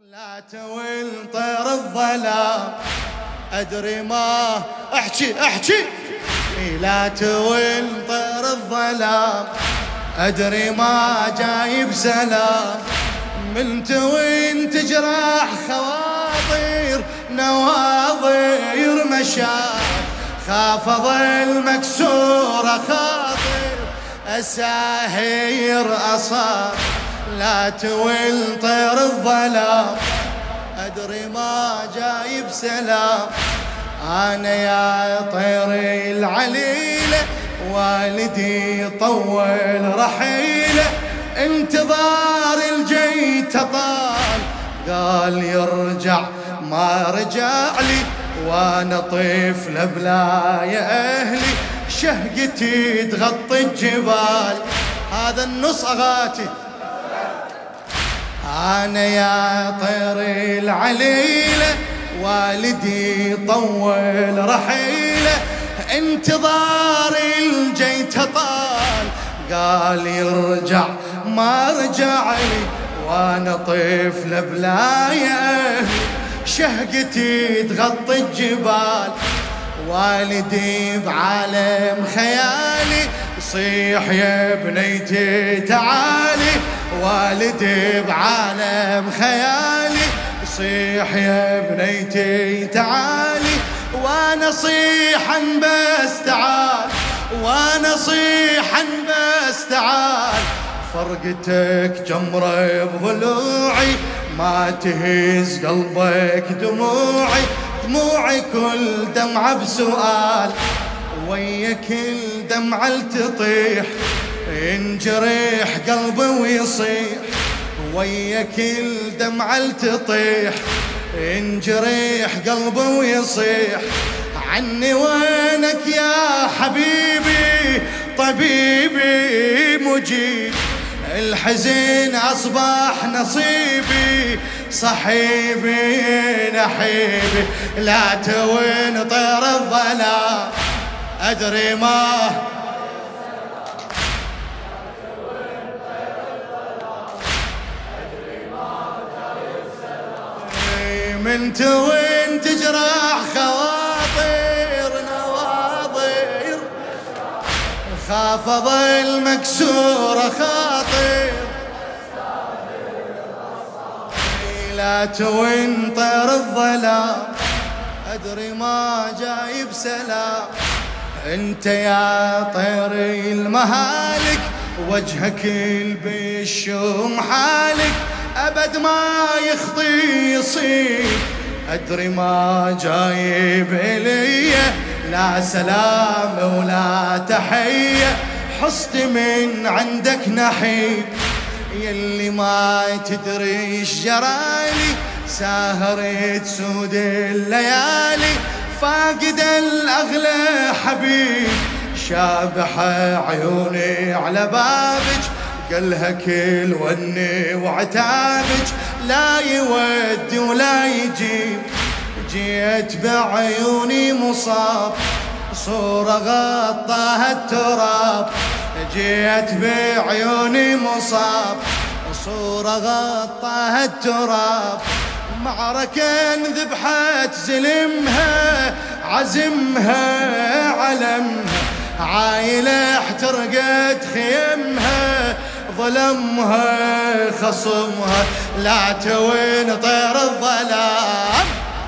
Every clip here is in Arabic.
لا تول طير الظلام أدري ما أحكي لا تول طير الظلام أدري ما جايب سلام من توين تجرح خواطر نواظر مشاعر خاف أظل مكسورة خاطر أساهير أصاب لا تول طير الظلام أدري ما جايب سلام أنا يا طيري العليلة والدي طول رحيله انتظار الجيت طال قال يرجع ما رجع لي وانا طفل بلا يا اهلي شهقتي تغطي الجبال هذا النص اغاتي أنا يا طيري العليلة والدي طول رحيله انتظار الجيت طال قال يرجع ما رجع لي وانا طفل بلا يا أهلي شهقتي تغطي الجبال والدي بعالم خيالي صيح يا بنيتي تعالي والدي بعالم خيالي صيح يا بنيتي تعالي وانا صيحا بس تعال وانا صيحا بس تعال فرقتك جمرة بضلوعي ما تهز قلبك دموعي كل دمعة بسؤال ويا كل دمعة تطيح ينجرح قلبي ويصيح ويا كل دمعة تطيح ينجرح قلبي ويصيح عني وينك يا حبيبي طبيبي مجيب الحزن أصبح نصيبي صحيبي نحيبي لا توين طير الظلام أدري ما من توين تجرح خواطر نواظر خاف أظل مكسورة خاطر لا توين طير الظلام أدري ما جايب سلام انت يا طيري المهالك وجهك البشوم حالك أبد ما يخطي يصيب أدري ما جايب إلي لا سلام ولا تحية حصت من عندك نحيب يلي ما تدري ايش جرالي ساهرت سود الليالي فاقد الأغلى حبيب شابح عيوني على بابك قالها كل وني وعتابك لا يودي ولا يجيب جيت بعيوني مصاب صورة غطاها التراب جيت بعيوني مصاب صورة غطاها التراب معركة ذبحت زلمها عزمها علمها عايلة احترقت خيمها ظلمها خصمها لا توين طير الظلام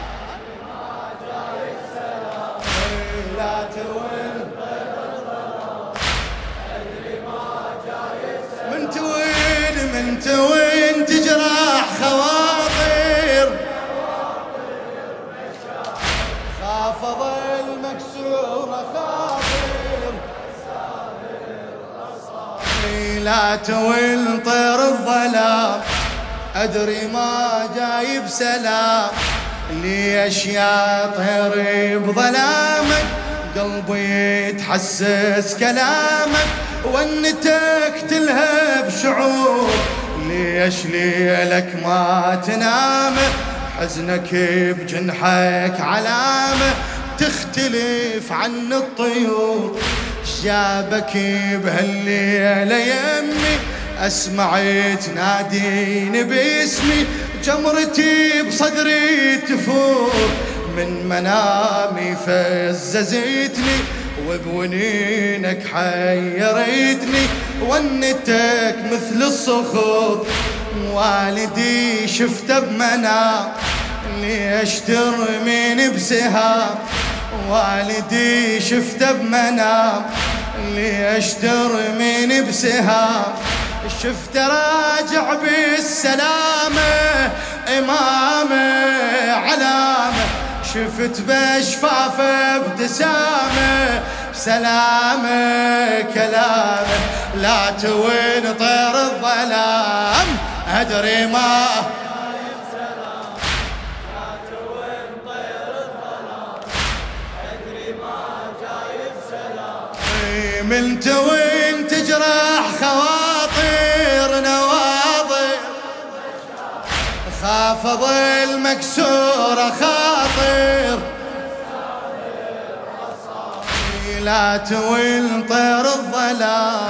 لا توين طير الظلام أدري ما جايب سلام من توين تجرح خواطر خاف أظل مكسورة خاطر لا توين طير الظلام أدري ما جايب سلام ليش يا طيري بظلامك قلبي يتحسس كلامك ونتك تلهب شعور ليش ليلك ما تنام حزنك بجنحك علامة تختلف عن الطيور جابك بهالليلة يمي أسمع تناديني باسمي جمرتي بصدري تفور، من منامي فززتني وبونينك حيرتني، ونتك مثل الصخور والدي شفته بمنام، ليش ترميني بسهام والدي شفته بمنام، ليش ترميني بسهام، شفته راجع بالسلامة إمامه علامة، شفت بشفافه ابتسامه سلامه كلامه، لا توين طير الظلام أدري ما من توين تجرح خواطر نواظر، خاف ظل مكسورة خاطر، لا توين طير الظلام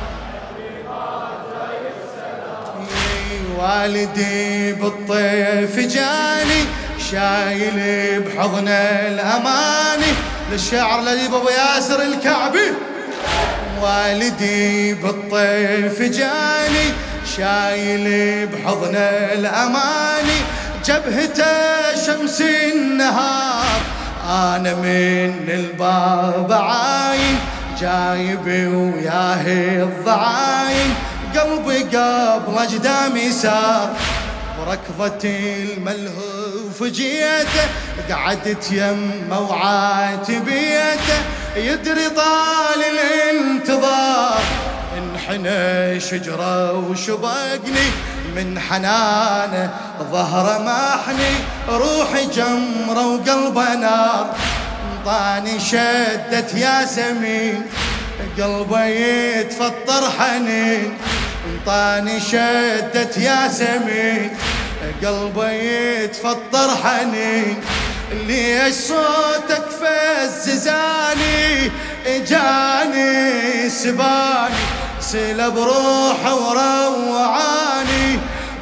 والدي بالطيف جاني شايل بحضن الأماني، للشعر لذيب أبو ياسر الكعبي، والدي بالطيف جاني شايل بحضن الأماني، جبهته شمس النهار أنا من الباب عاين، جايب وياه الضعاين، قلبي قبل أجدامي سار، وركضتي الملهوف جيته قعدت يمه وعاتبيته، يدري طال الانتظار انحنى شجرة وشبقني، من حنانه ظهره محني، روحي جمرة وقلبه نار، طاني شدت ياسمين قلبه يتفطر حنين، طاني شدت ياسمين قلبه يتفطر حنين، ليش صوتك فززاني اجاني سباني، سلب روحه وروعاني،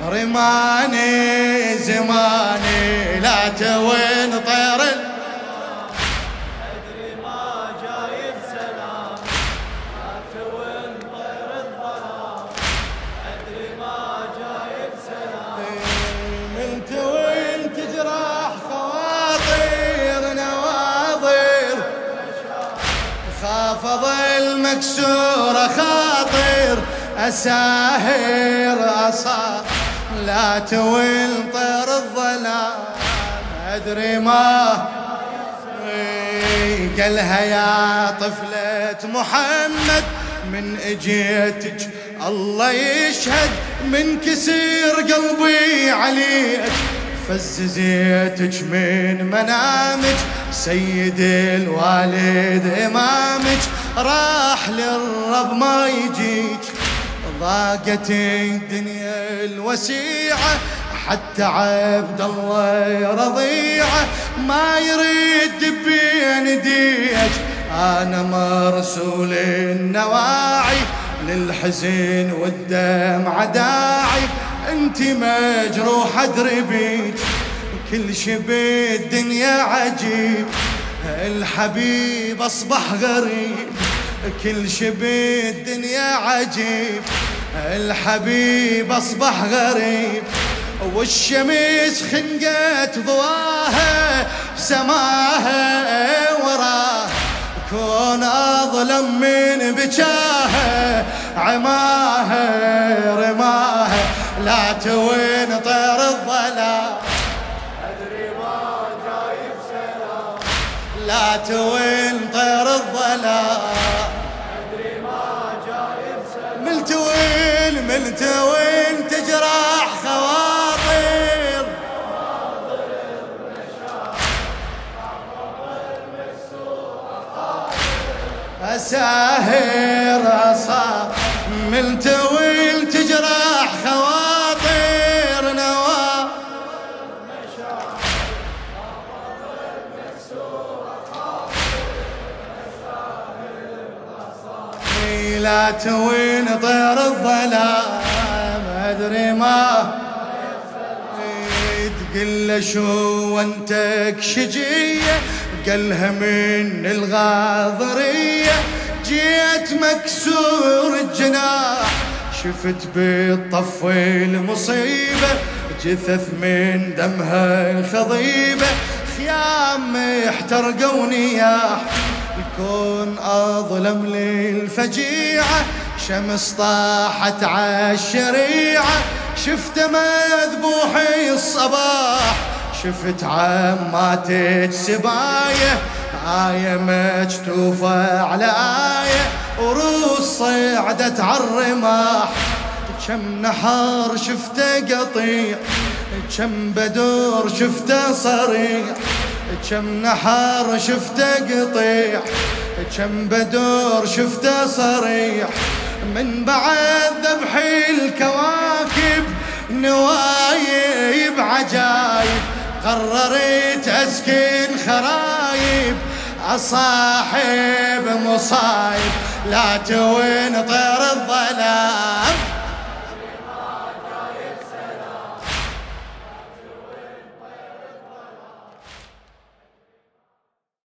رماني زماني، لا توين طير أدري ما جايب سلام، لا توين طير الظلام، أدري ما جايب سلام، من توين تجرح خواطر نواظر، خاف ظل مكسورة خاطر، أساهر أصار، لا توين طير الظلام أدري ما قالها يا طفلة محمد، من اجيتك الله يشهد، من كسير قلبي عليك، فززيتك من منامك، سيد الوالد امامك، راح للرب ما يجيك، ضاقت الدنيا الوسيعة، حتى عبد الله رضيعه ما يريد بين ديك، انا مرسول النواعي، للحزن والدمع داعي، انت مجروح ادري بيك، كل شي بالدنيا عجيب، الحبيب اصبح غريب، كل شي بالدنيا عجيب، الحبيب اصبح غريب، والشمس خنقت ضواها سماها وراه، كون اظلم من بجاها، عماها رماها، لا توين طير الظلام أدري ما جايب سلام، لا توين طير الظلام أدري ما جايب سلام، من توين تجرح خواطر، أساهر أصاب، من توين تجرح خواطر نواب، لا توين طير الظلام أدري ما قل شو انتك شجية، قالها من الغاضرية، جيت مكسور الجناح، شفت بالطف المصيبة، جثث من دمها خضيبة، خيام محترقة ونياح، الكون أظلم للفجيعة، شمس طاحت عالشريعة، شفت مذبوح الصباح، شفت عماتك سباية، آية مكتوفة على آية، وروس صعدت عالرماح، كم نحر شفته قطيع، كم بدور شفته صريع، كم نحر شفته قطيع، كم بدور شفته صريع، من بعد ذبح الكواكب نوايب عجايب، قررت أسكن خرايب، أصاحب مصايب لا تونطر الظلام.